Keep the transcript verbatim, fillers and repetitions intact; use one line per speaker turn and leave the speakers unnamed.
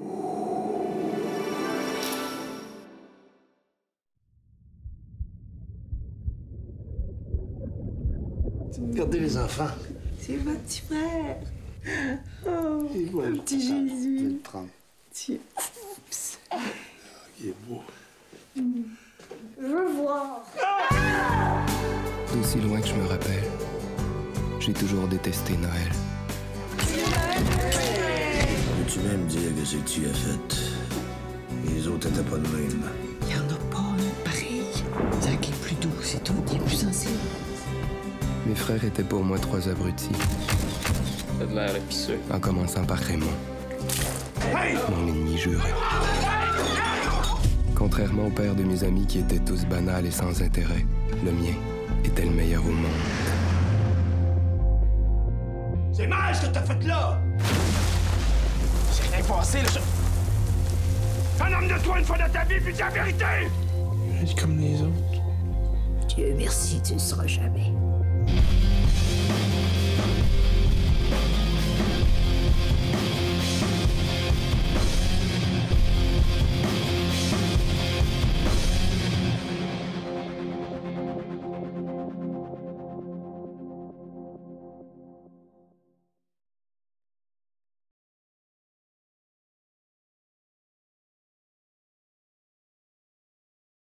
Regardez les enfants.
C'est votre petit frère. Oh, un petit Jésus. Tiens.
Il est beau.
Je veux voir.
D'aussi loin que je me rappelle, j'ai toujours détesté Noël.
Tu m'aimes dire que ce que tu as fait. Les autres étaient pas de même.
Il y en a pas un pareil. Zach est plus doux, c'est tout. Il est plus sensible.
Mes frères étaient pour moi trois abrutis.
T'as de l'air épiceux.
En commençant par Raymond. Hey! Mon ennemi juré. Contrairement au père de mes amis qui étaient tous banals et sans intérêt, le mien était le meilleur au monde.
C'est mal ce que t'as fait là!
J'ai rien passé, là, je...
Un homme de toi une fois dans ta vie, puis dis la vérité!
Je comme les autres.
Dieu merci, tu ne seras jamais.